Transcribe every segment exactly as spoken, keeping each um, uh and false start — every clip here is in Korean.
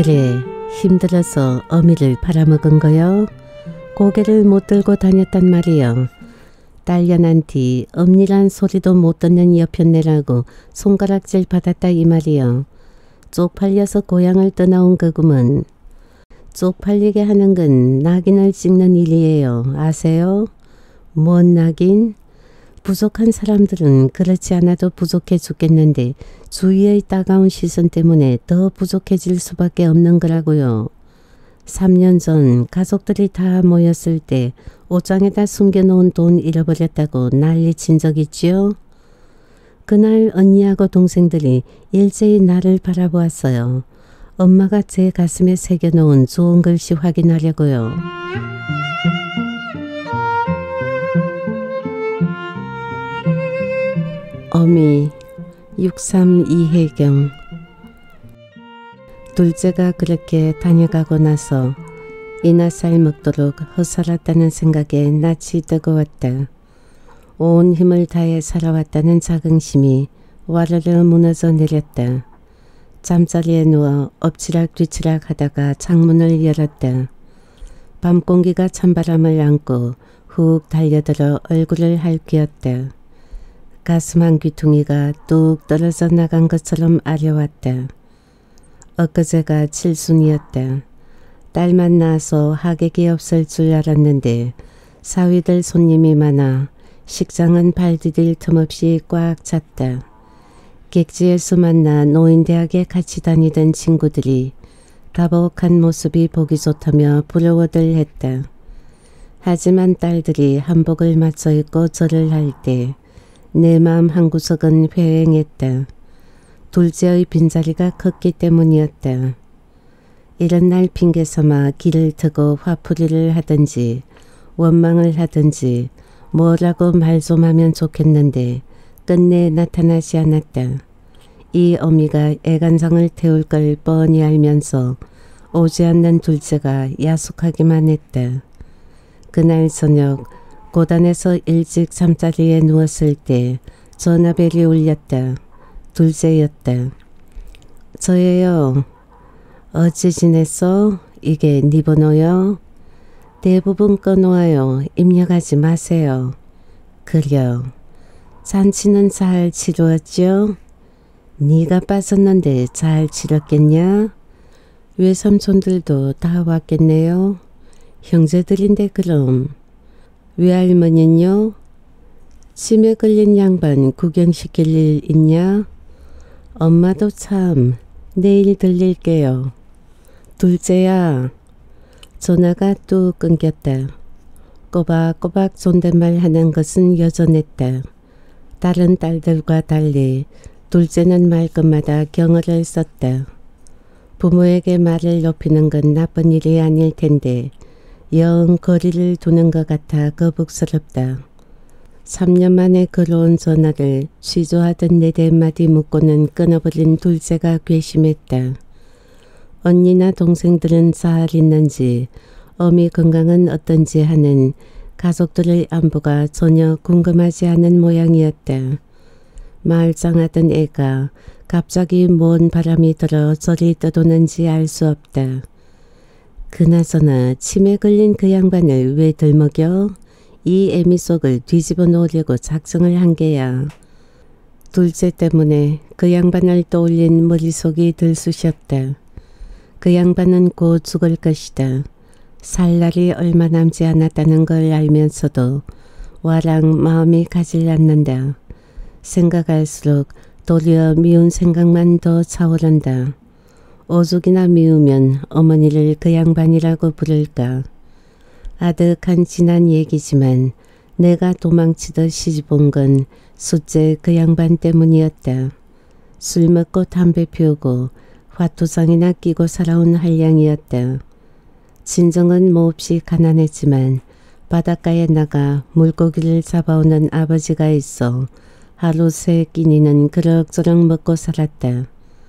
그래, 힘들어서 어미를 팔아먹은 거요? 고개를 못 들고 다녔단 말이요. 딸려난 뒤 엄니란 소리도 못 듣는 여편네라고 손가락질 받았다 이 말이요. 쪽팔려서 고향을 떠나온 거구먼. 쪽팔리게 하는 건 낙인을 찍는 일이에요. 아세요? 뭔 낙인? 부족한 사람들은 그렇지 않아도 부족해 죽겠는데 주위의 따가운 시선 때문에 더 부족해질 수밖에 없는 거라고요. 삼 년 전 가족들이 다 모였을 때 옷장에다 숨겨놓은 돈 잃어버렸다고 난리친 적 있지요? 그날 언니하고 동생들이 일제히 나를 바라보았어요. 엄마가 제 가슴에 새겨놓은 좋은 글씨 확인하려고요. 어미 육삼이해경. 둘째가 그렇게 다녀가고 나서 이나살 먹도록 헛살았다는 생각에 낯이 뜨거웠다. 온 힘을 다해 살아왔다는 자긍심이 와르르 무너져 내렸다. 잠자리에 누워 엎치락 뒤치락 하다가 창문을 열었다. 밤 공기가 찬바람을 안고 훅 달려들어 얼굴을 핥귀었다. 가슴 한 귀퉁이가 뚝 떨어져 나간 것처럼 아려왔다. 엊그제가 칠순이었다. 딸만 낳아서 하객이 없을 줄 알았는데 사위들 손님이 많아 식장은 발 디딜 틈 없이 꽉 찼다. 객지에서 만나 노인대학에 같이 다니던 친구들이 다복한 모습이 보기 좋다며 부러워들 했다. 하지만 딸들이 한복을 맞춰 입고 절을 할 때 내 마음 한구석은 회행했다. 둘째의 빈자리가 컸기 때문이었다. 이런 날 핑계삼아 길을 트고 화풀이를 하든지 원망을 하든지 뭐라고 말 좀 하면 좋겠는데 끝내 나타나지 않았다. 이 어미가 애간장을 태울 걸 뻔히 알면서 오지 않는 둘째가 야속하기만 했다. 그날 저녁 고단에서 일찍 잠자리에 누웠을 때 전화벨이 울렸다. 둘째였다. 저예요. 어찌 지냈어? 이게 네 번호요? 대부분 꺼놓아요. 입력하지 마세요. 그려. 잔치는 잘 치루었죠? 네가 빠졌는데 잘 치렀겠냐? 외삼촌들도 다 왔겠네요. 형제들인데 그럼. 외할머니는요? 치매 걸린 양반 구경시킬 일 있냐? 엄마도 참 내일 들릴게요. 둘째야. 전화가 뚝 끊겼다. 꼬박꼬박 존댓말 하는 것은 여전했다. 다른 딸들과 달리 둘째는 말끝마다 경어를 썼다. 부모에게 말을 높이는 건 나쁜 일이 아닐 텐데 영 거리를 두는 것 같아 거북스럽다. 삼 년 만에 걸어온 전화를 취조하듯 네댓 마디 묻고는 끊어버린 둘째가 괘씸했다. 언니나 동생들은 잘 있는지 어미 건강은 어떤지 하는 가족들의 안부가 전혀 궁금하지 않은 모양이었다. 말짱하던 애가 갑자기 뭔 바람이 들어 저리 떠도는지 알 수 없다. 그나저나 치매 걸린 그 양반을 왜 들먹여? 이 애미 속을 뒤집어 놓으려고 작정을 한 게야. 둘째 때문에 그 양반을 떠올린 머릿속이 들쑤셨다. 그 양반은 곧 죽을 것이다. 살 날이 얼마 남지 않았다는 걸 알면서도 와랑 마음이 가질 않는다. 생각할수록 도리어 미운 생각만 더 차오른다. 오죽이나 미우면 어머니를 그 양반이라고 부를까. 아득한 지난 얘기지만 내가 도망치듯 시집온 건 숫째 그 양반 때문이었다. 술 먹고 담배 피우고 화투장이나 끼고 살아온 한량이었다. 진정은 몹시 가난했지만 바닷가에 나가 물고기를 잡아오는 아버지가 있어 하루 세 끼니는 그럭저럭 먹고 살았다.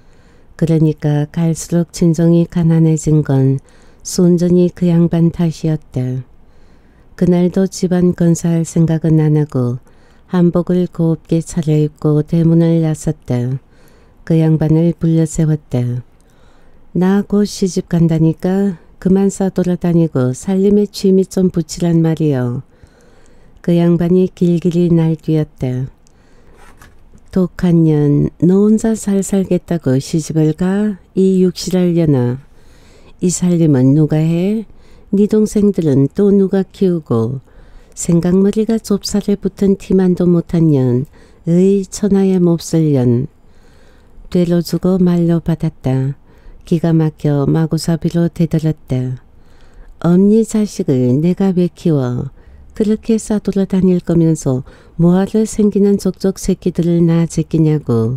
그러니까 갈수록 진정이 가난해진 건 순전히 그 양반 탓이었다. 그날도 집안 건사할 생각은 안 하고 한복을 곱게 차려입고 대문을 나섰다. 그 양반을 불러 세웠다. 나 곧 시집 간다니까 그만 싸돌아다니고 살림에 취미 좀 붙이란 말이여. 그 양반이 길길이 날뛰었다. 독한 년, 너 혼자 잘 살겠다고 시집을 가? 이 육실하려나. 이 살림은 누가 해? 네 동생들은 또 누가 키우고. 생각머리가 좁쌀에 붙은 티만도 못한 년, 의 천하의 몹쓸 년. 되로 주고 말로 받았다. 기가 막혀 마구사비로 대들었다. 엄니 자식을 내가 왜 키워? 그렇게 싸돌아다닐 거면서 뭐하러 생기는 족족 새끼들을 낳아 제끼냐고.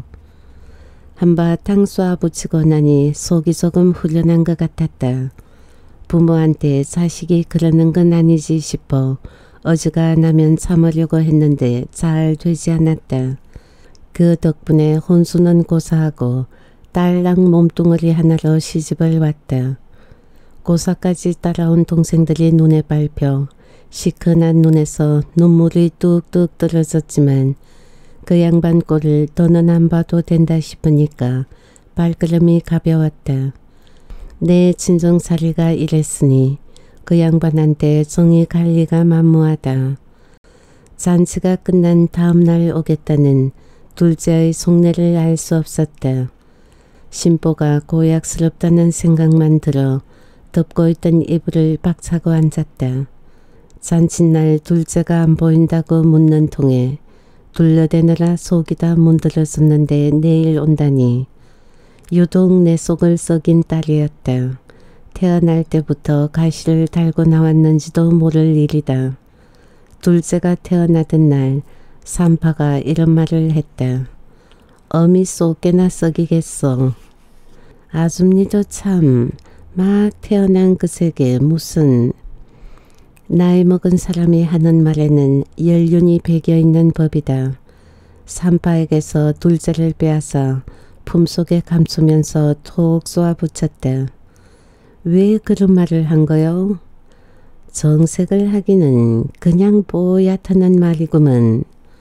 한바탕 쏴붙이고 나니 속이 조금 후련한 것 같았다. 부모한테 자식이 그러는 건 아니지 싶어 어지간하면 참으려고 했는데 잘 되지 않았다. 그 덕분에 혼수는 고사하고 딸랑 몸뚱어리 하나로 시집을 왔다. 고사까지 따라온 동생들이 눈에 밟혀 시큰한 눈에서 눈물이 뚝뚝 떨어졌지만 그 양반 꼴을 더는 안 봐도 된다 싶으니까 발걸음이 가벼웠다. 내 친정살이가 이랬으니 그 양반한테 정이 갈 리가 만무하다. 잔치가 끝난 다음 날 오겠다는 둘째의 속내를 알 수 없었다. 신보가 고약스럽다는 생각만 들어 덮고 있던 이불을 박차고 앉았다. 잔칫날 둘째가 안 보인다고 묻는 통에 둘러대느라 속이 다 문드러졌는데 내일 온다니. 유독 내 속을 썩인 딸이었다. 태어날 때부터 가시를 달고 나왔는지도 모를 일이다. 둘째가 태어나던 날 산파가 이런 말을 했다. 어미 쏙개나 썩이겠소. 아줌니도 참 막 태어난 그 세계 무슨. 나이 먹은 사람이 하는 말에는 연륜이 배겨있는 법이다. 산파에게서 둘째를 빼앗아 품속에 감추면서 톡 쏘아붙였다. 왜 그런 말을 한 거요? 정색을 하기는 그냥 뽀얗다는 말이구먼.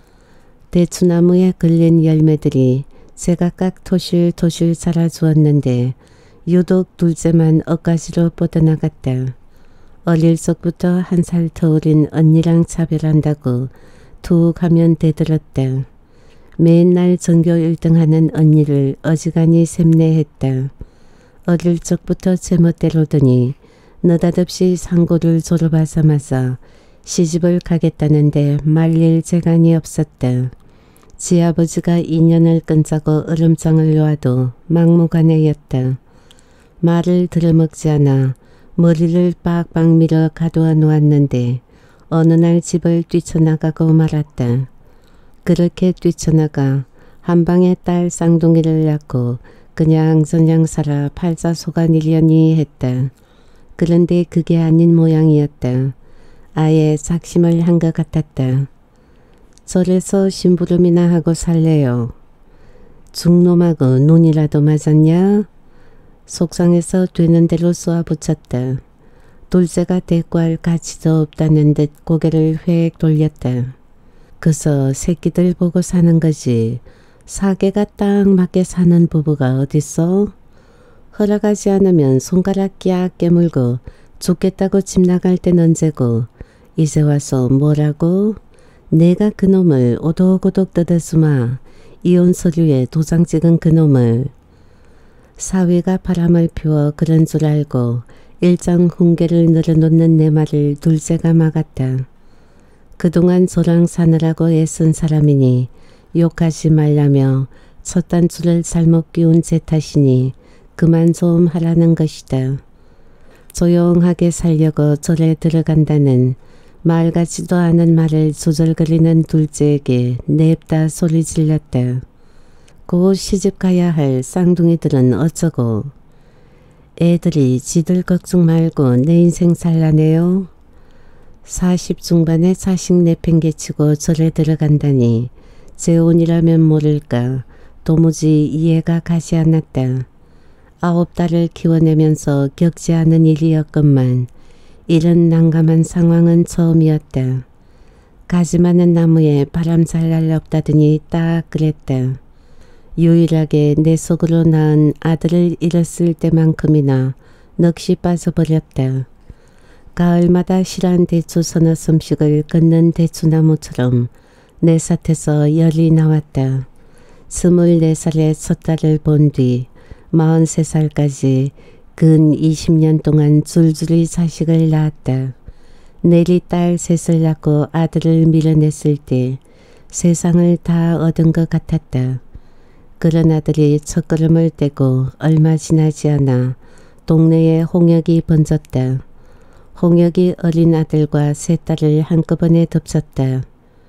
대추나무에 걸린 열매들이 제각각 토실토실 자라주었는데 유독 둘째만 엇가지로 뻗어나갔다. 어릴 적부터 한 살 터울인 언니랑 차별한다고 툭 하면 대들었다. 맨날 전교 일 등 하는 언니를 어지간히 샘내했다. 어릴 적부터 제멋대로더니 느닷없이 상고를 졸업하자마자 시집을 가겠다는데 말릴 재간이 없었다. 지아버지가 인연을 끊자고 얼음장을 놓아도 막무가내였다. 말을 들어먹지 않아 머리를 빡빡 밀어 가두어 놓았는데 어느 날 집을 뛰쳐나가고 말았다. 그렇게 뛰쳐나가 한방에 딸 쌍둥이를 낳고 그냥 저냥 살아 팔자 속아내려니 했다. 그런데 그게 아닌 모양이었다. 아예 작심을 한 것 같았다. 절에서 심부름이나 하고 살래요. 중놈하고 눈이라도 맞았냐? 속상해서 되는 대로 쏘아붙였다. 둘째가 대꾸할 가치도 없다는 듯 고개를 휙 돌렸다. 그서 새끼들 보고 사는 거지. 사계가 딱 맞게 사는 부부가 어딨어? 허락하지 않으면 손가락 깍 깨물고 죽겠다고 집 나갈 땐 언제고 이제 와서 뭐라고? 내가 그놈을 오독오독 뜯어주마. 이혼 서류에 도장 찍은 그놈을. 사위가 바람을 피워 그런 줄 알고 일장 훈계를 늘어놓는 내 말을 둘째가 막았다. 그동안 저랑 사느라고 애쓴 사람이니 욕하지 말라며 첫 단추를 잘못 끼운 제 탓이니 그만 좀 하라는 것이다. 조용하게 살려고 절에 들어간다는 말 같지도 않은 말을 조절거리는 둘째에게 냅다 소리 질렀다. 곧 시집 가야 할 쌍둥이들은 어쩌고. 애들이 지들 걱정 말고 내 인생 살라네요. 사십 중반에 자식 내팽개치고 절에 들어간다니 재혼이라면 모를까 도무지 이해가 가지 않았다. 아홉 딸을 키워내면서 겪지 않은 일이었건만 이런 난감한 상황은 처음이었다. 가지 많은 나무에 바람 잘 날 없다더니 딱 그랬다. 유일하게 내 속으로 낳은 아들을 잃었을 때만큼이나 넋이 빠져버렸다. 가을마다 실한 대추 서너 섬씩을 걷는 대추나무처럼 내 삿에서 열이 나왔다. 스물네 살에 첫 딸을 본 뒤 마흔세 살까지 근 이십 년 동안 줄줄이 자식을 낳았다. 내리 딸 셋을 낳고 아들을 밀어냈을 때 세상을 다 얻은 것 같았다. 그런 아들이 첫걸음을 떼고 얼마 지나지 않아 동네에 홍역이 번졌다. 홍역이 어린 아들과 세 딸을 한꺼번에 덮쳤다.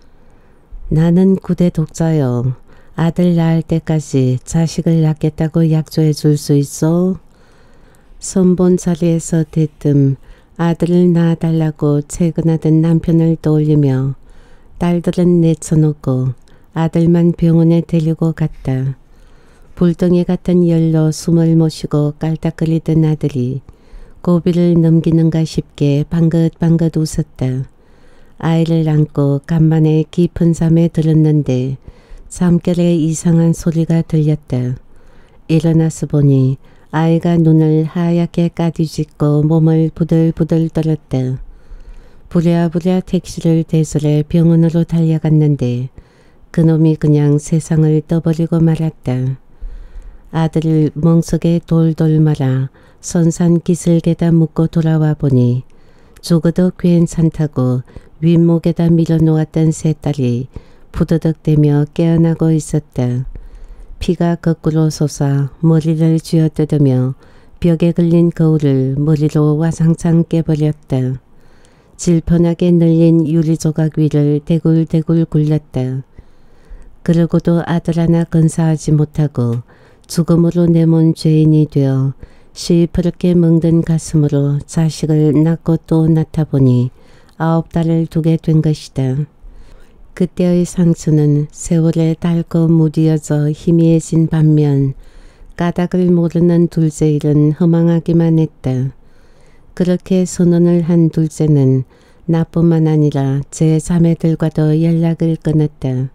나는 구대 독자요. 아들 낳을 때까지 자식을 낳겠다고 약조해 줄 수 있어? 선본 자리에서 대뜸 아들을 낳아달라고 채근하던 남편을 떠올리며 딸들은 내쳐놓고 아들만 병원에 데리고 갔다. 불덩이 같은 열로 숨을 모시고 깔딱거리던 아들이 고비를 넘기는가 싶게 방긋방긋 웃었다. 아이를 안고 간만에 깊은 잠에 들었는데 잠결에 이상한 소리가 들렸다. 일어나서 보니 아이가 눈을 하얗게 까디짓고 몸을 부들부들 떨었다. 부랴부랴 택시를 대설해 병원으로 달려갔는데 그놈이 그냥 세상을 떠버리고 말았다. 아들을 멍석에 돌돌 말아 선산 기슭에다 묶고 돌아와 보니 죽어도 괜찮다고 윗목에다 밀어놓았던 세 딸이 부드덕대며 깨어나고 있었다. 피가 거꾸로 솟아 머리를 쥐어뜯으며 벽에 걸린 거울을 머리로 와상창 깨버렸다. 질펀하게 늘린 유리조각 위를 대굴대굴 굴렸다. 그러고도 아들 하나 건사하지 못하고 죽음으로 내몬 죄인이 되어 시퍼렇게 멍든 가슴으로 자식을 낳고 또 낳다 보니 아홉 딸을 두게 된 것이다. 그때의 상처는 세월에 닳고 무디어져 희미해진 반면 까닭을 모르는 둘째 일은 허망하기만 했다. 그렇게 선언을 한 둘째는 나뿐만 아니라 제 자매들과도 연락을 끊었다.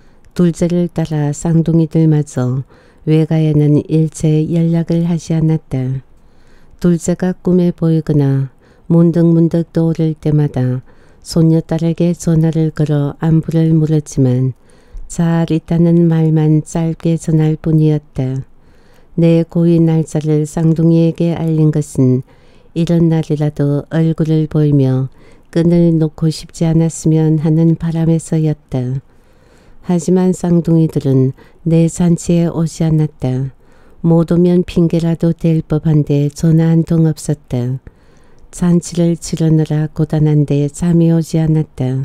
둘째를 따라 쌍둥이들마저 외가에는 일체 연락을 하지 않았다. 둘째가 꿈에 보이거나 문득문득 떠오를 때마다 손녀딸에게 전화를 걸어 안부를 물었지만 잘 있다는 말만 짧게 전할 뿐이었다. 내 고이 날짜를 쌍둥이에게 알린 것은 이런 날이라도 얼굴을 보이며 끈을 놓고 싶지 않았으면 하는 바람에서였다. 하지만 쌍둥이들은 내 잔치에 오지 않았다. 못 오면 핑계라도 댈 법한데 전화 한 통 없었다. 잔치를 치르느라 고단한데 잠이 오지 않았다.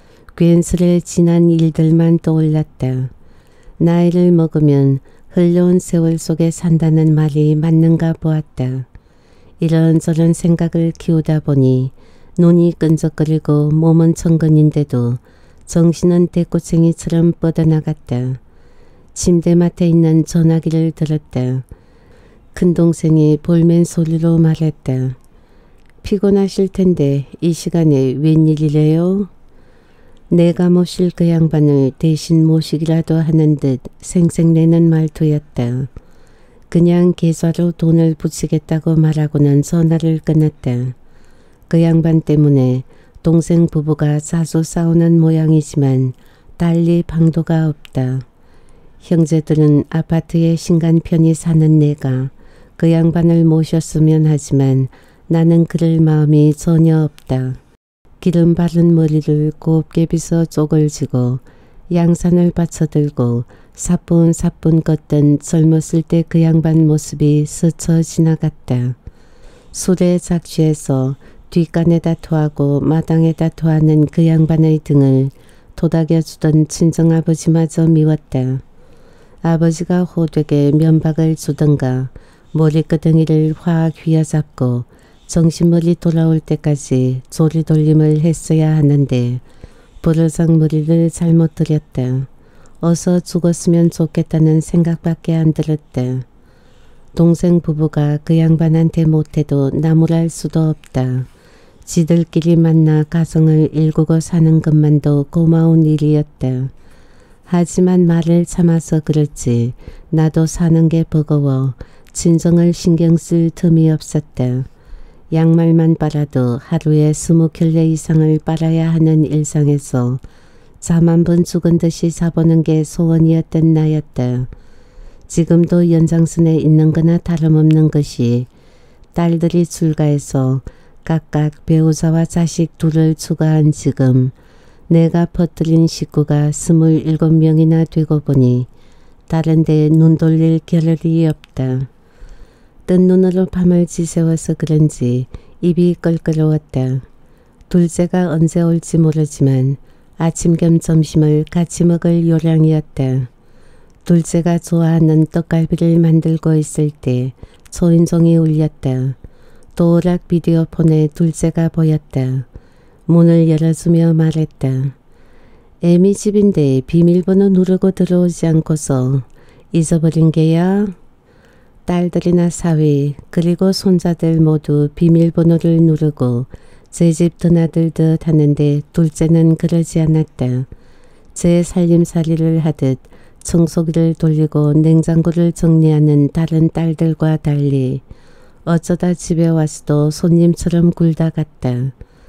괜스레 지난 일들만 떠올랐다. 나이를 먹으면 흘러온 세월 속에 산다는 말이 맞는가 보았다. 이런저런 생각을 키우다 보니 눈이 끈적거리고 몸은 천근인데도 정신은 대꼬챙이처럼 뻗어나갔다. 침대맡에 있는 전화기를 들었다. 큰동생이 볼멘 소리로 말했다. 피곤하실 텐데 이 시간에 웬일이래요? 내가 모실 그 양반을 대신 모시기라도 하는 듯 생색내는 말투였다. 그냥 계좌로 돈을 붙이겠다고 말하고는 전화를 끊었다. 그 양반 때문에 동생 부부가 자주 싸우는 모양이지만 달리 방도가 없다. 형제들은 아파트에 신간 편히 사는 내가 그 양반을 모셨으면 하지만 나는 그럴 마음이 전혀 없다. 기름 바른 머리를 곱게 빗어 쪽을 쥐고 양산을 받쳐들고 사뿐사뿐 걷던 젊었을 때 그 양반 모습이 스쳐 지나갔다. 술에 작취해서 뒷간에다 토하고 마당에다 토하는 그 양반의 등을 도닥여주던 친정아버지마저 미웠다. 아버지가 호되게 면박을 주던가 머리끄덩이를 확 휘어잡고 정신머리 돌아올 때까지 조리돌림을 했어야 하는데 버르장 머리를 잘못 들였다. 어서 죽었으면 좋겠다는 생각밖에 안 들었다. 동생 부부가 그 양반한테 못해도 나무랄 수도 없다. 지들끼리 만나 가정을 일구고 사는 것만도 고마운 일이었다. 하지만 말을 참아서 그렇지 나도 사는 게 버거워 진정을 신경 쓸 틈이 없었다. 양말만 빨아도 하루에 스무 켤레 이상을 빨아야 하는 일상에서 잠 한 번 죽은 듯이 자보는 게 소원이었던 나였다. 지금도 연장선에 있는 거나 다름없는 것이 딸들이 출가해서 각각 배우자와 자식 둘을 추가한 지금 내가 퍼뜨린 식구가 스물일곱 명이나 되고 보니 다른 데에 눈 돌릴 겨를이 없다. 뜬 눈으로 밤을 지새워서 그런지 입이 껄끄러웠다. 둘째가 언제 올지 모르지만 아침 겸 점심을 같이 먹을 요량이었다. 둘째가 좋아하는 떡갈비를 만들고 있을 때 초인종이 울렸다. 도어락 비디오폰에 둘째가 보였다. 문을 열어주며 말했다. 애미 집인데 비밀번호 누르고 들어오지 않고서 잊어버린 게야? 딸들이나 사위 그리고 손자들 모두 비밀번호를 누르고 제 집 드나들듯 하는데 둘째는 그러지 않았다. 제 살림살이를 하듯 청소기를 돌리고 냉장고를 정리하는 다른 딸들과 달리 어쩌다 집에 와서도 손님처럼 굴다 갔다.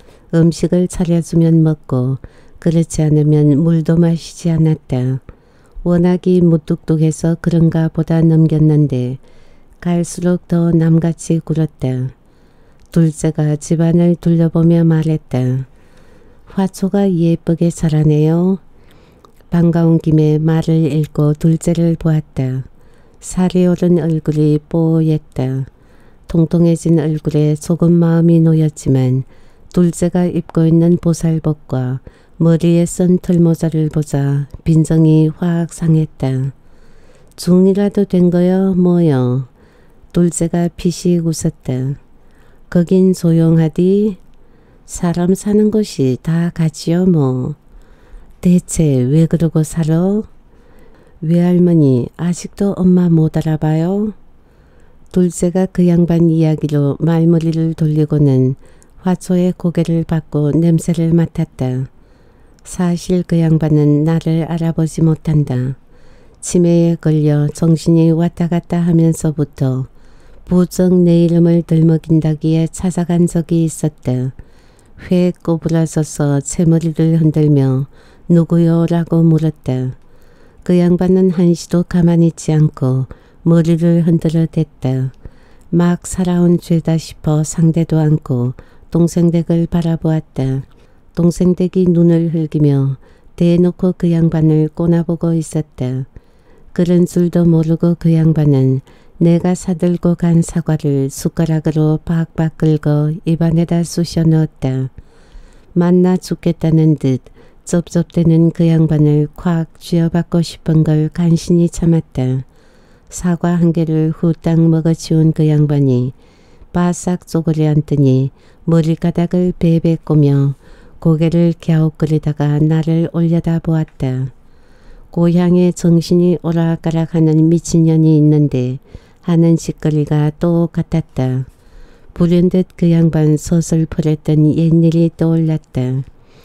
음식을 차려주면 먹고 그렇지 않으면 물도 마시지 않았다. 워낙이 무뚝뚝해서 그런가 보다 넘겼는데 갈수록 더 남같이 굴었다. 둘째가 집안을 둘러보며 말했다. 화초가 예쁘게 자라네요. 반가운 김에 말을 읽고 둘째를 보았다. 살이 오른 얼굴이 뽀얗다. 통통해진 얼굴에 조금 마음이 놓였지만 둘째가 입고 있는 보살복과 머리에 쓴 털모자를 보자 빈정이 확 상했다. 중이라도 된 거요 뭐요. 둘째가 피식 웃었다. 거긴 조용하디. 사람 사는 곳이 다 같지요 뭐. 대체 왜 그러고 살아? 외할머니 아직도 엄마 못 알아봐요? 둘째가 그 양반 이야기로 말머리를 돌리고는 화초에 고개를 받고 냄새를 맡았다. 사실 그 양반은 나를 알아보지 못한다. 치매에 걸려 정신이 왔다 갔다 하면서부터 부쩍 내 이름을 들먹인다기에 찾아간 적이 있었다. 회 꼬부라져서 채머리를 흔들며 누구요? 라고 물었다. 그 양반은 한시도 가만히 있지 않고 머리를 흔들어 댔다. 막 살아온 죄다 싶어 상대도 않고 동생 댁을 바라보았다. 동생 댁이 눈을 흘기며 대놓고 그 양반을 꼬나보고 있었다. 그런 줄도 모르고 그 양반은 내가 사들고 간 사과를 숟가락으로 박박 긁어 입안에다 쑤셔 넣었다. 만나 죽겠다는 듯 쩝쩝대는 그 양반을 콱 쥐어받고 싶은 걸 간신히 참았다. 사과 한 개를 후딱 먹어치운 그 양반이 바싹 쪼그려 앉더니 머리가닥을 베베 꼬며 고개를 갸웃거리다가 나를 올려다 보았다. 고향에 정신이 오락가락하는 미친년이 있는데 하는 짓거리가 똑같았다. 불현듯 그 양반 서슬퍼랬던 옛일이 떠올랐다.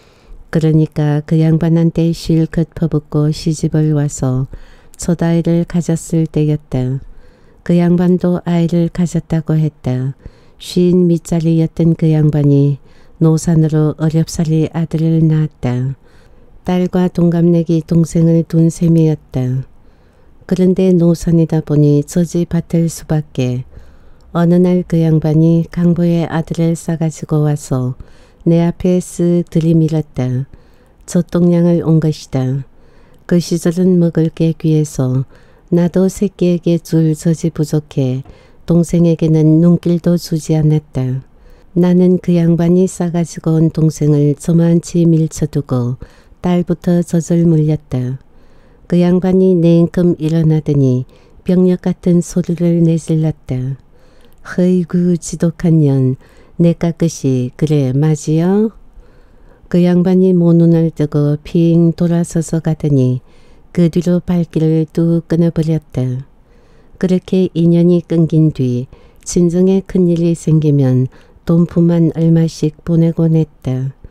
그러니까 그 양반한테 실컷 퍼붓고 시집을 와서 첫 아이를 가졌을 때였다. 그 양반도 아이를 가졌다고 했다. 쉰 밑자리였던 그 양반이 노산으로 어렵사리 아들을 낳았다. 딸과 동갑내기 동생을 둔 셈이었다. 그런데 노산이다 보니 저지 밭을 수밖에. 어느 날 그 양반이 강보의 아들을 싸가지고 와서 내 앞에 쓱 들이밀었다. 젖동량을 온 것이다. 그 시절은 먹을 게 귀해서 나도 새끼에게 줄 젖이 부족해 동생에게는 눈길도 주지 않았다. 나는 그 양반이 싸가지고 온 동생을 저만치 밀쳐두고 딸부터 젖을 물렸다. 그 양반이 냉큼 일어나더니 병력 같은 소리를 내질렀다. 허이구 지독한 년, 내 깎으시 그래 맞이요? 그 양반이 모눈을 뜨고 핑 돌아서서 가더니 그 뒤로 발길을 뚝 끊어버렸다. 그렇게 인연이 끊긴 뒤 친정에 큰일이 생기면 돈품만 얼마씩 보내곤 했다.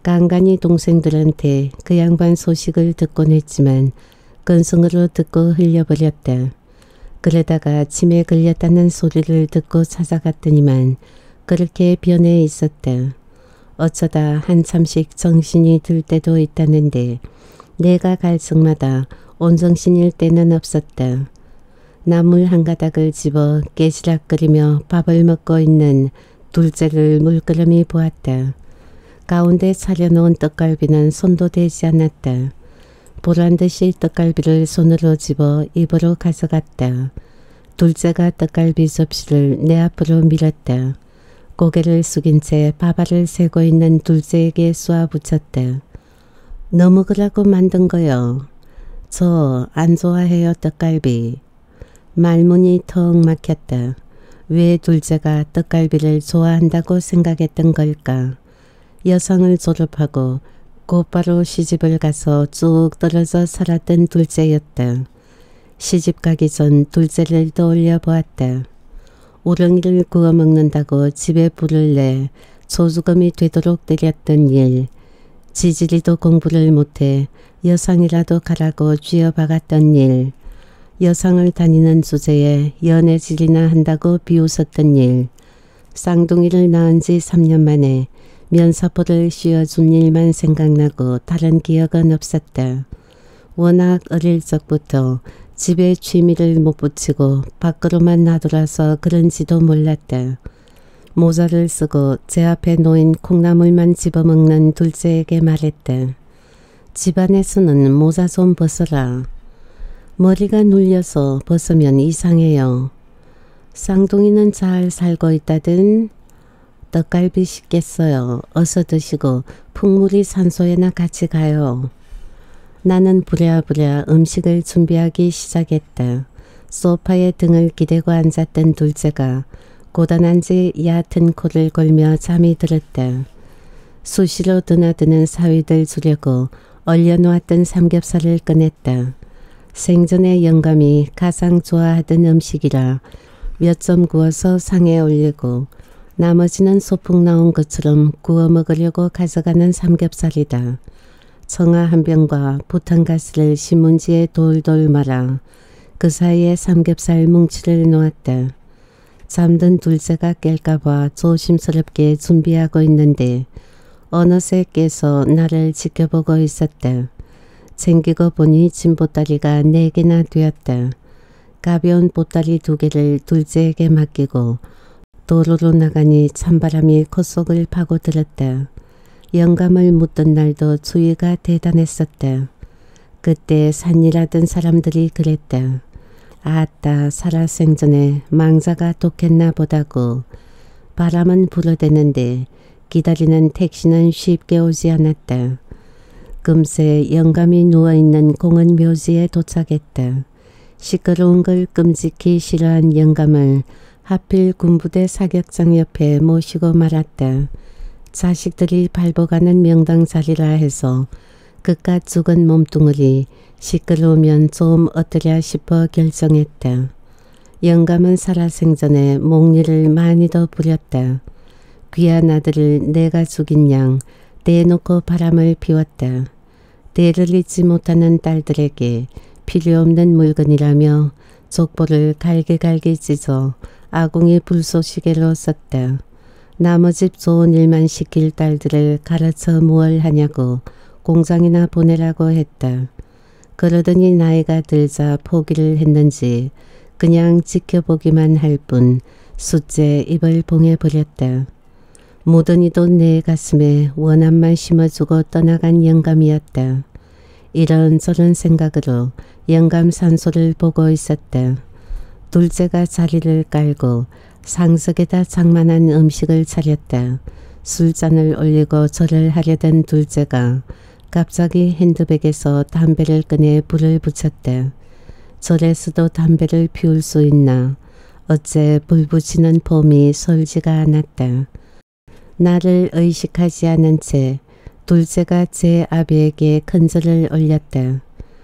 간간히 동생들한테 그 양반 소식을 듣곤 했지만 건성으로 듣고 흘려버렸다. 그러다가 침에 걸렸다는 소리를 듣고 찾아갔더니만 그렇게 변해 있었다. 어쩌다 한참씩 정신이 들 때도 있다는데 내가 갈 적마다 온정신일 때는 없었다. 나물 한 가닥을 집어 깨시락거리며 밥을 먹고 있는 둘째를 물끄러미 보았다. 가운데 차려놓은 떡갈비는 손도 대지 않았다. 보란듯이 떡갈비를 손으로 집어 입으로 가져갔다. 둘째가 떡갈비 접시를 내 앞으로 밀었다. 고개를 숙인 채 밥알을 세고 있는 둘째에게 쏘아붙였다. 너 먹으라고 만든 거요. 저 안 좋아해요 떡갈비. 말문이 턱 막혔다. 왜 둘째가 떡갈비를 좋아한다고 생각했던 걸까. 여성을 졸업하고 곧바로 시집을 가서 쭉 떨어져 살았던 둘째였다. 시집 가기 전 둘째를 떠올려 보았다. 우렁이를 구워 먹는다고 집에 불을 내 소주검이 되도록 때렸던 일, 지지리도 공부를 못해 여상이라도 가라고 쥐어박았던 일, 여상을 다니는 주제에 연애질이나 한다고 비웃었던 일, 쌍둥이를 낳은 지 삼 년 만에 면사포를 씌워준 일만 생각나고 다른 기억은 없었다. 워낙 어릴 적부터 집에 취미를 못 붙이고 밖으로만 나돌아서 그런지도 몰랐다. 모자를 쓰고 제 앞에 놓인 콩나물만 집어먹는 둘째에게 말했다. 집안에서는 모자 좀 벗어라. 머리가 눌려서 벗으면 이상해요. 쌍둥이는 잘 살고 있다든. 떡갈비 식겠어요. 어서 드시고 풍물이 산소에나 같이 가요. 나는 부랴부랴 음식을 준비하기 시작했다. 소파에 등을 기대고 앉았던 둘째가 고단한지 얕은 코를 골며 잠이 들었다. 수시로 드나드는 사위들 주려고 얼려놓았던 삼겹살을 꺼냈다. 생전에 영감이 가장 좋아하던 음식이라 몇 점 구워서 상에 올리고 나머지는 소풍 나온 것처럼 구워 먹으려고 가져가는 삼겹살이다. 청아 한 병과 부탄가스를 신문지에 돌돌 말아 그 사이에 삼겹살 뭉치를 놓았다. 잠든 둘째가 깰까봐 조심스럽게 준비하고 있는데 어느새 깨서 나를 지켜보고 있었다. 챙기고 보니 진보따리가 네 개나 되었다. 가벼운 보따리 두 개를 둘째에게 맡기고 도로로 나가니 찬바람이 콧속을 파고들었다. 영감을 묻던 날도 추위가 대단했었다. 그때 산일하던 사람들이 그랬다. 아따 살아생전에 망자가 독했나 보다고. 바람은 불어대는데 기다리는 택시는 쉽게 오지 않았다. 금세 영감이 누워있는 공원 묘지에 도착했다. 시끄러운 걸 끔찍히 싫어한 영감을 하필 군부대 사격장 옆에 모시고 말았다. 자식들이 밟아가는 명당 자리라 해서 그깟 죽은 몸뚱어리 시끄러우면 좀 어떠랴 싶어 결정했다. 영감은 살아생전에 목리를 많이 더 부렸다. 귀한 아들을 내가 죽인 양 대놓고 바람을 피웠다. 대를 잊지 못하는 딸들에게 필요없는 물건이라며 족보를 갈기갈기 찢어 아궁이 불쏘시개로 썼다. 남의 집 좋은 일만 시킬 딸들을 가르쳐 무얼 하냐고 공장이나 보내라고 했다. 그러더니 나이가 들자 포기를 했는지 그냥 지켜보기만 할 뿐 숫째 입을 봉해버렸다. 모더니도 내 가슴에 원함만 심어주고 떠나간 영감이었다. 이런저런 생각으로 영감 산소를 보고 있었다. 둘째가 자리를 깔고 상석에다 장만한 음식을 차렸다. 술잔을 올리고 절을 하려던 둘째가 갑자기 핸드백에서 담배를 꺼내 불을 붙였다. 절에서도 담배를 피울 수 있나. 어째 불 붙이는 폼이 설지가 않았다. 나를 의식하지 않은 채 둘째가 제 아비에게 큰절을 올렸다.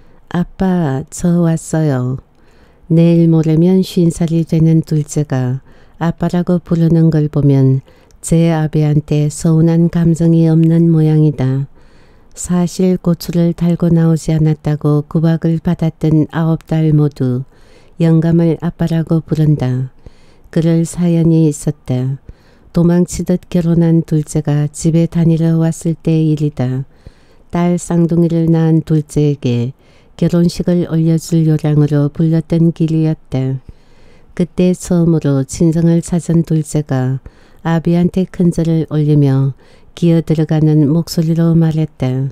아빠 저 왔어요. 내일 모레면 쉰 살이 되는 둘째가 아빠라고 부르는 걸 보면 제 아비한테 서운한 감정이 없는 모양이다. 사실 고추를 달고 나오지 않았다고 구박을 받았던 아홉 달 모두 영감을 아빠라고 부른다. 그럴 사연이 있었다. 도망치듯 결혼한 둘째가 집에 다니러 왔을 때 일이다. 딸 쌍둥이를 낳은 둘째에게 결혼식을 올려줄 요량으로 불렀던 길이었다. 그때 처음으로 친정을 찾은 둘째가 아비한테 큰절을 올리며 기어들어가는 목소리로 말했다.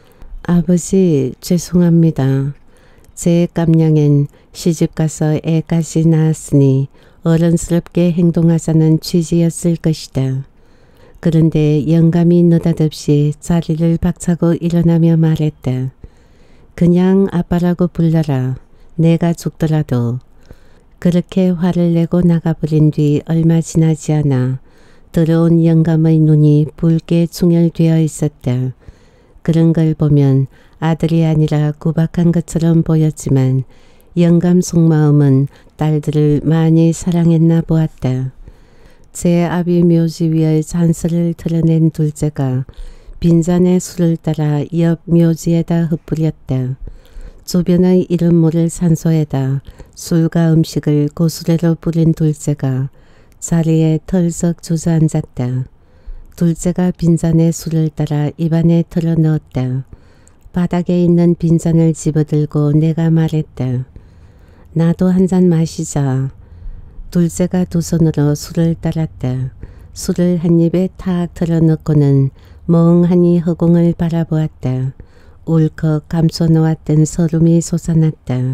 아버지, 죄송합니다. 제 깜냥엔 시집가서 애까지 낳았으니 어른스럽게 행동하자는 취지였을 것이다. 그런데 영감이 느닷없이 자리를 박차고 일어나며 말했다. 그냥 아빠라고 불러라. 내가 죽더라도. 그렇게 화를 내고 나가버린 뒤 얼마 지나지 않아 들어온 영감의 눈이 붉게 충혈되어 있었다. 그런 걸 보면 아들이 아니라 구박한 것처럼 보였지만 영감 속마음은 딸들을 많이 사랑했나 보았다. 제 아비 묘지 위의 잔슬을 드러낸 둘째가 빈잔에 술을 따라 옆 묘지에다 흩뿌렸다. 주변의 이름 모를 산소에다 술과 음식을 고스레로 뿌린 둘째가 자리에 털썩 주저앉았다. 둘째가 빈잔에 술을 따라 입안에 털어 넣었다. 바닥에 있는 빈잔을 집어들고 내가 말했다. 나도 한 잔 마시자. 둘째가 두 손으로 술을 따랐다. 술을 한 입에 탁 털어 넣고는 멍하니 허공을 바라보았다. 울컥 감춰놓았던 서름이 솟아났다.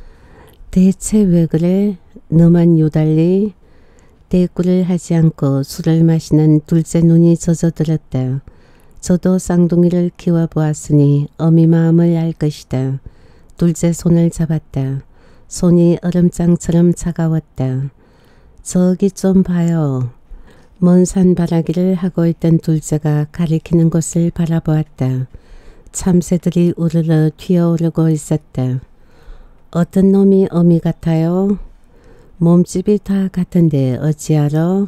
대체 왜 그래? 너만 유달리? 대꾸를 하지 않고 술을 마시는 둘째 눈이 젖어들었다. 저도 쌍둥이를 키워보았으니 어미 마음을 알 것이다. 둘째 손을 잡았다. 손이 얼음장처럼 차가웠다. 저기 좀 봐요. 먼 산바라기를 하고 있던 둘째가 가리키는 곳을 바라보았다. 참새들이 우르르 튀어오르고 있었다. 어떤 놈이 어미 같아요? 몸집이 다 같은데 어찌하러?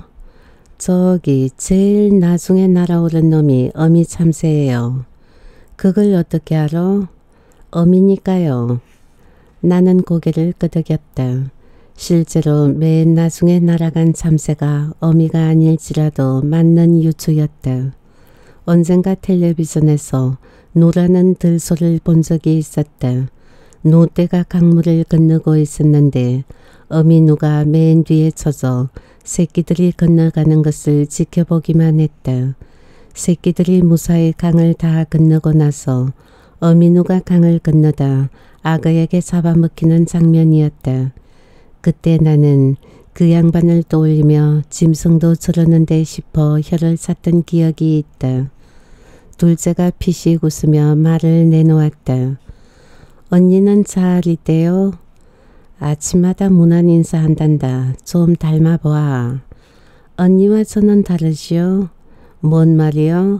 저기 제일 나중에 날아오른 놈이 어미 참새예요. 그걸 어떻게 알아? 어미니까요. 나는 고개를 끄덕였다. 실제로 맨 나중에 날아간 참새가 어미가 아닐지라도 맞는 유추였다. 언젠가 텔레비전에서 누라는 들소를 본 적이 있었다. 누떼가 강물을 건너고 있었는데 어미 누가 맨 뒤에 쳐져 새끼들이 건너가는 것을 지켜보기만 했다. 새끼들이 무사히 강을 다 건너고 나서 어미 누가 강을 건너다 악어에게 잡아먹히는 장면이었다. 그때 나는 그 양반을 떠올리며 짐승도 저러는데 싶어 혀를 찼던 기억이 있다. 둘째가 피식 웃으며 말을 내놓았다. 언니는 잘 있대요. 아침마다 무난 인사한단다. 좀 닮아봐. 언니와 저는 다르시오. 뭔 말이요?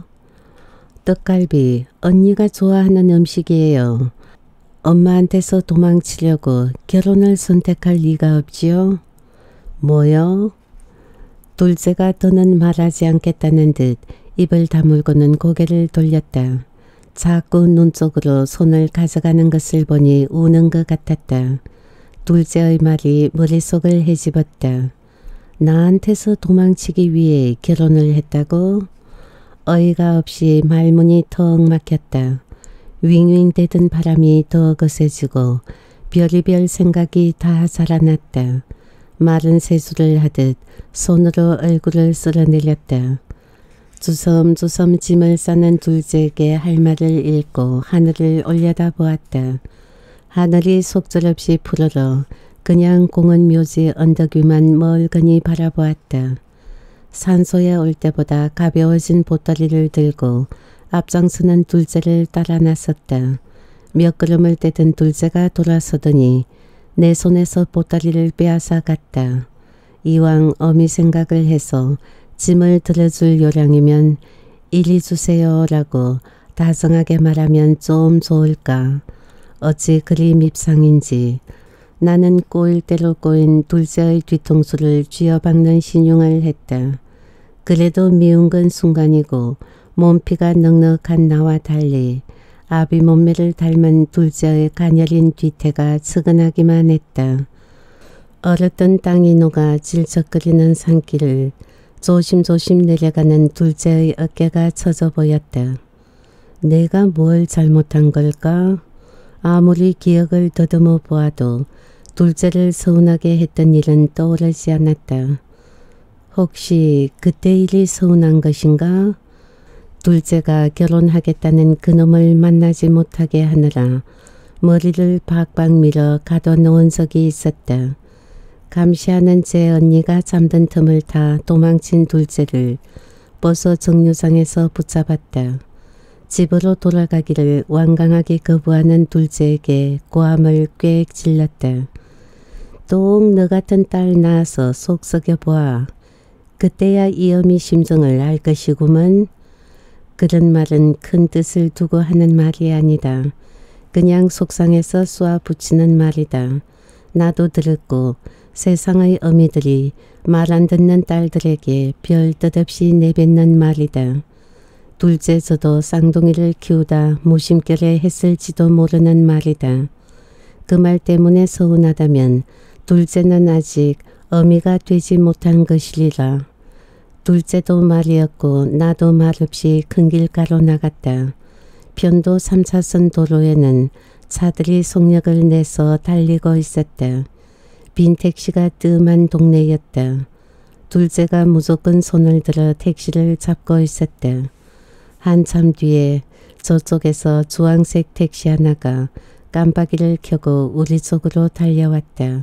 떡갈비, 언니가 좋아하는 음식이에요. 엄마한테서 도망치려고 결혼을 선택할 리가 없지요? 뭐요? 둘째가 더는 말하지 않겠다는 듯 입을 다물고는 고개를 돌렸다. 자꾸 눈 쪽으로 손을 가져가는 것을 보니 우는 것 같았다. 둘째의 말이 머릿속을 헤집었다. 나한테서 도망치기 위해 결혼을 했다고? 어이가 없이 말문이 턱 막혔다. 윙윙대던 바람이 더 거세지고 별의별 생각이 다 자라났다. 마른 세수를 하듯 손으로 얼굴을 쓸어내렸다. 주섬주섬 짐을 싸는 둘째에게 할 말을 잃고 하늘을 올려다 보았다. 하늘이 속절없이 푸르러 그냥 공원 묘지 언덕 위만 멀거니 바라보았다. 산소에 올 때보다 가벼워진 보따리를 들고 앞장서는 둘째를 따라 나섰다. 몇 걸음을 떼던 둘째가 돌아서더니 내 손에서 보따리를 빼앗아 갔다. 이왕 어미 생각을 해서 짐을 들어줄 요량이면 이리 주세요 라고 다정하게 말하면 좀 좋을까. 어찌 그리 밉상인지 나는 꼬일 대로 꼬인 둘째의 뒤통수를 쥐어박는 신용을 했다. 그래도 미운 건 순간이고 몸피가 넉넉한 나와 달리 아비 몸매를 닮은 둘째의 가녀린 뒤태가 측은하기만 했다. 얼었던 땅이 녹아 질척거리는 산길을 조심조심 내려가는 둘째의 어깨가 처져 보였다. 내가 뭘 잘못한 걸까? 아무리 기억을 더듬어 보아도 둘째를 서운하게 했던 일은 떠오르지 않았다. 혹시 그때 일이 서운한 것인가? 둘째가 결혼하겠다는 그놈을 만나지 못하게 하느라 머리를 박박 밀어 가둬놓은 적이 있었다. 감시하는 제 언니가 잠든 틈을 타 도망친 둘째를 버섯 정류장에서 붙잡았다. 집으로 돌아가기를 완강하게 거부하는 둘째에게 고함을 꽥 질렀다. 똥 너 같은 딸 낳아서 속 썩여보아. 그때야 이 어미 심정을 알 것이구먼. 그런 말은 큰 뜻을 두고 하는 말이 아니다. 그냥 속상해서 쏘아 붙이는 말이다. 나도 들었고 세상의 어미들이 말 안 듣는 딸들에게 별 뜻 없이 내뱉는 말이다. 둘째 저도 쌍둥이를 키우다 무심결에 했을지도 모르는 말이다. 그 말 때문에 서운하다면 둘째는 아직 어미가 되지 못한 것이리라. 둘째도 말이었고 나도 말없이 큰 길 가로나갔다. 편도 삼 차선 도로에는 차들이 속력을 내서 달리고 있었다. 빈 택시가 뜸한 동네였다. 둘째가 무조건 손을 들어 택시를 잡고 있었다. 한참 뒤에 저쪽에서 주황색 택시 하나가 깜빡이를 켜고 우리 쪽으로 달려왔다.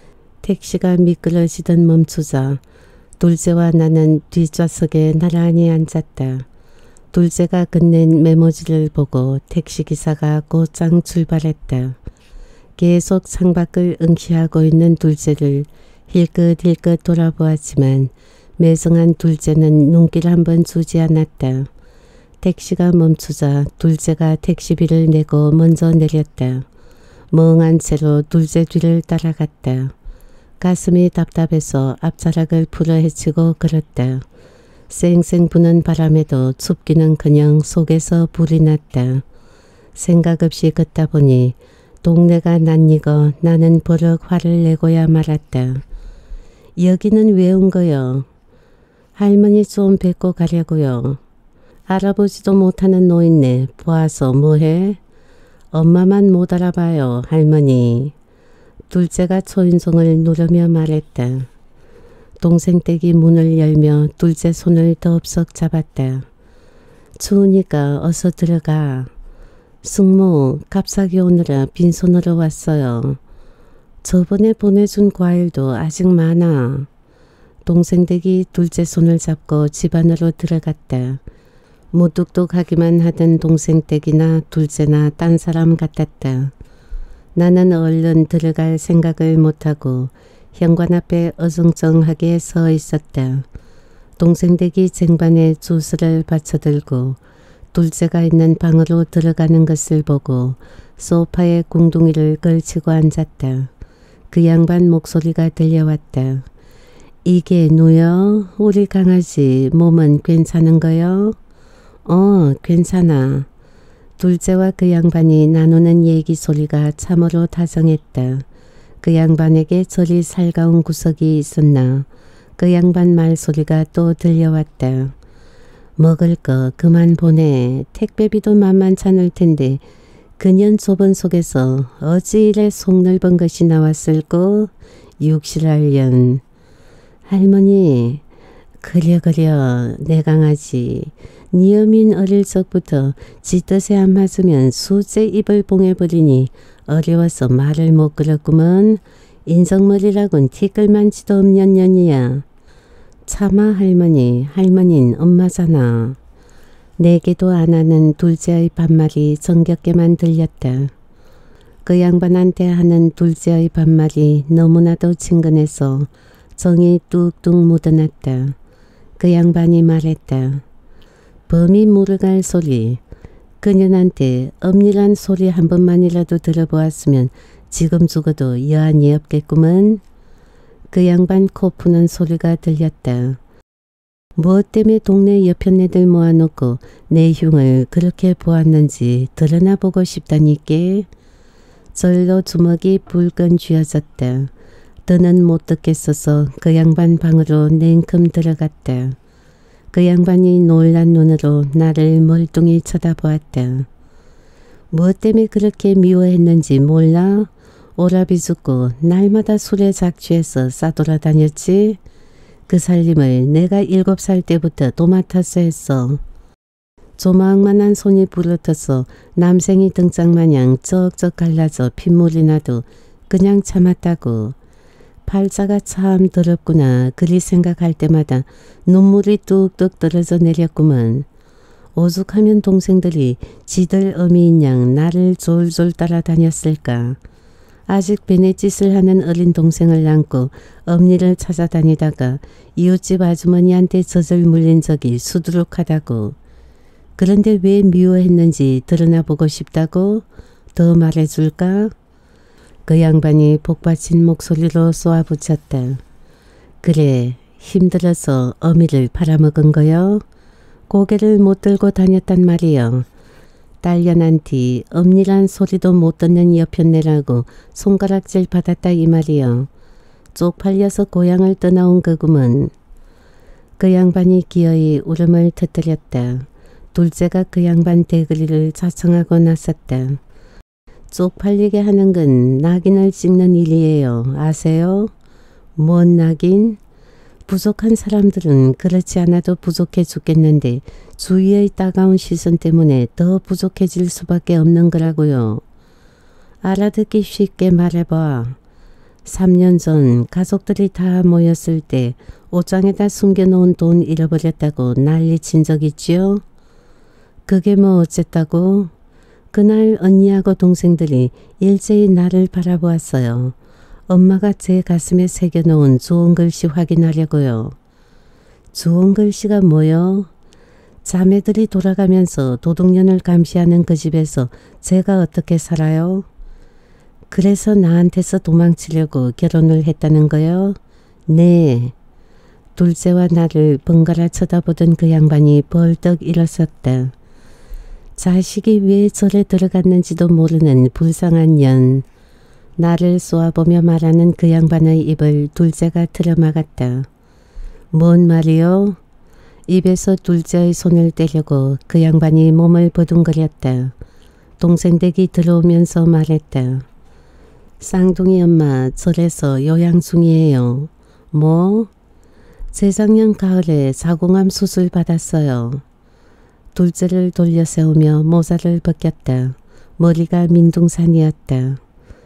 택시가 미끄러지듯 멈추자 둘째와 나는 뒷좌석에 나란히 앉았다. 둘째가 건넨 메모지를 보고 택시기사가 곧장 출발했다. 계속 창밖을 응시하고 있는 둘째를 힐끗힐끗 돌아보았지만 매성한 둘째는 눈길 한번 주지 않았다. 택시가 멈추자 둘째가 택시비를 내고 먼저 내렸다. 멍한 채로 둘째 뒤를 따라갔다. 가슴이 답답해서 앞자락을 풀어헤치고 걸었다. 쌩쌩 부는 바람에도 춥기는커녕 속에서 불이 났다. 생각 없이 걷다 보니 동네가 낯익어 나는 버럭 화를 내고야 말았다. 여기는 왜 온 거요? 할머니 좀 뵙고 가려고요. 알아보지도 못하는 노인네 보아서 뭐해? 엄마만 못 알아봐요 할머니. 둘째가 초인종을 누르며 말했다. 동생 댁이 문을 열며 둘째 손을 덥석 잡았다. 추우니까 어서 들어가. 숙모 값싸게 오느라 빈손으로 왔어요. 저번에 보내준 과일도 아직 많아. 동생 댁이 둘째 손을 잡고 집 안으로 들어갔다. 무뚝뚝하기만 하던 동생 댁이나 둘째나 딴 사람 같았다. 나는 얼른 들어갈 생각을 못하고 현관 앞에 어정쩡하게 서 있었다. 동생 댁이 쟁반에 주스를 받쳐들고 둘째가 있는 방으로 들어가는 것을 보고 소파에 궁둥이를 걸치고 앉았다. 그 양반 목소리가 들려왔다. 이게 누여? 우리 강아지 몸은 괜찮은 거요? 어, 괜찮아. 둘째와 그 양반이 나누는 얘기 소리가 참으로 다정했다. 그 양반에게 저리 살가운 구석이 있었나. 그 양반 말소리가 또 들려왔다. 먹을 거 그만 보내. 택배비도 만만찮을 텐데 그년 좁은 속에서 어찌 이래 속 넓은 것이 나왔을꼬? 육실할련. 할머니, 그려 그려 내 강아지. 니 어민 어릴 적부터 지 뜻에 안 맞으면 수째 입을 봉해버리니 어려워서 말을 못 걸었구먼. 인성머리라곤 티끌만치도 없는 년이야. 차마 할머니, 할머닌 엄마잖아. 내게도 안 하는 둘째의 반말이 정겹게만 들렸다. 그 양반한테 하는 둘째의 반말이 너무나도 친근해서 정이 뚝뚝 묻어났다. 그 양반이 말했다. 범이 물어갈 소리. 그년한테 엄밀한 소리 한 번만이라도 들어보았으면 지금 죽어도 여한이 없겠구먼. 그 양반 코 푸는 소리가 들렸다. 무엇 때문에 동네 여편네들 모아놓고 내 흉을 그렇게 보았는지 드러나 보고 싶다니께. 절로 주먹이 불끈 쥐어졌다. 더는 못 듣겠어서 그 양반 방으로 냉큼 들어갔다. 그 양반이 놀란 눈으로 나를 멀뚱히 쳐다보았다. 무엇 때문에 그렇게 미워했는지 몰라? 오라비 죽고 날마다 술에 작취해서 싸돌아다녔지? 그 살림을 내가 일곱 살 때부터 도맡아서 했어. 조망만한 손이 부러져서 남생이 등짝마냥 쩍쩍 갈라져 핏물이 나도 그냥 참았다고. 팔자가 참 더럽구나. 그리 생각할 때마다 눈물이 뚝뚝 떨어져 내렸구먼. 오죽하면 동생들이 지들 어미인 양 나를 졸졸 따라다녔을까. 아직 베네짓을 하는 어린 동생을 안고 엄니를 찾아다니다가 이웃집 아주머니한테 젖을 물린 적이 수두룩하다고. 그런데 왜 미워했는지 드러나 보고 싶다고? 더 말해줄까? 그 양반이 복받친 목소리로 쏘아붙였다. 그래, 힘들어서 어미를 팔아먹은 거요? 고개를 못 들고 다녔단 말이요. 딸려난 뒤 엄니란 소리도 못 듣는 여편네라고 손가락질 받았다 이 말이요. 쪽팔려서 고향을 떠나온 거구먼. 그 양반이 기어이 울음을 터뜨렸다. 둘째가 그 양반 대그리를 자청하고 나섰다. 쪽팔리게 하는 건 낙인을 찍는 일이에요. 아세요? 뭔 낙인? 부족한 사람들은 그렇지 않아도 부족해 죽겠는데 주위의 따가운 시선 때문에 더 부족해질 수밖에 없는 거라고요. 알아듣기 쉽게 말해봐. 삼 년 전 가족들이 다 모였을 때 옷장에다 숨겨놓은 돈 잃어버렸다고 난리친 적 있지요? 그게 뭐 어쨌다고? 그날 언니하고 동생들이 일제히 나를 바라보았어요. 엄마가 제 가슴에 새겨놓은 좋은 글씨 확인하려고요. 좋은 글씨가 뭐요? 자매들이 돌아가면서 도둑년을 감시하는 그 집에서 제가 어떻게 살아요? 그래서 나한테서 도망치려고 결혼을 했다는 거요? 네. 둘째와 나를 번갈아 쳐다보던 그 양반이 벌떡 일어섰다. 자식이 왜 절에 들어갔는지도 모르는 불쌍한 년. 나를 쏘아보며 말하는 그 양반의 입을 둘째가 틀어막았다. 뭔 말이요? 입에서 둘째의 손을 떼려고 그 양반이 몸을 버둥거렸다. 동생댁이 들어오면서 말했다. 쌍둥이 엄마 절에서 요양 중이에요. 뭐? 재작년 가을에 자궁암 수술 받았어요. 둘째를 돌려 세우며 모자를 벗겼다. 머리가 민둥산이었다.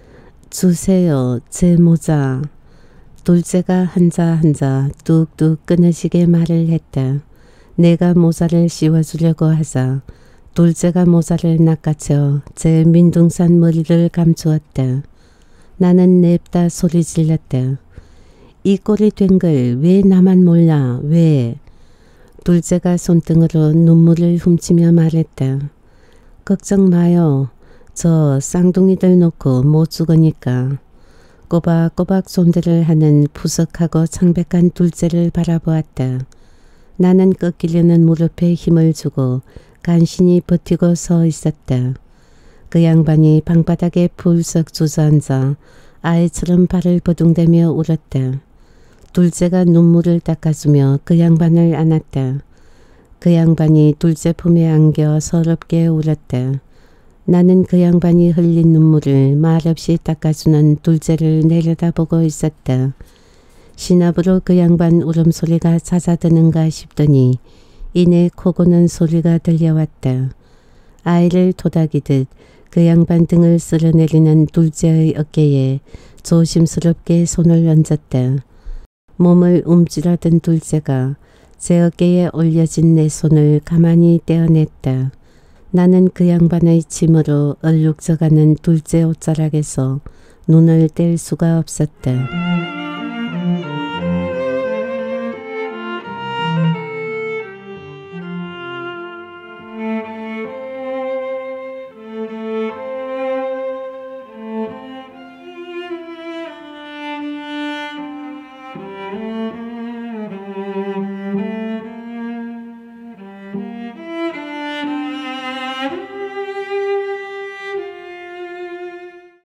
주세요. 제 모자. 둘째가 한자 한자 뚝뚝 끊어지게 말을 했다. 내가 모자를 씌워주려고 하자 둘째가 모자를 낚아쳐 제 민둥산 머리를 감추었다. 나는 냅다 소리 질렀다. 이 꼴이 된 걸 왜 나만 몰라? 왜? 둘째가 손등으로 눈물을 훔치며 말했다. 걱정 마요. 저 쌍둥이들 놓고 못 죽으니까. 꼬박꼬박 손질을 하는 푸석하고 창백한 둘째를 바라보았다. 나는 꺾이려는 무릎에 힘을 주고 간신히 버티고 서 있었다. 그 양반이 방바닥에 풀썩 주저앉아 아이처럼 발을 버둥대며 울었다. 둘째가 눈물을 닦아주며 그 양반을 안았다. 그 양반이 둘째 품에 안겨 서럽게 울었다. 나는 그 양반이 흘린 눈물을 말없이 닦아주는 둘째를 내려다보고 있었다. 신압으로 그 양반 울음소리가 잦아드는가 싶더니 이내 코고는 소리가 들려왔다. 아이를 토닥이듯 그 양반 등을 쓸어내리는 둘째의 어깨에 조심스럽게 손을 얹었다. 몸을 움찔하던 둘째가 제 어깨에 올려진 내 손을 가만히 떼어냈다. 나는 그 양반의 침으로 얼룩져가는 둘째 옷자락에서 눈을 뗄 수가 없었다.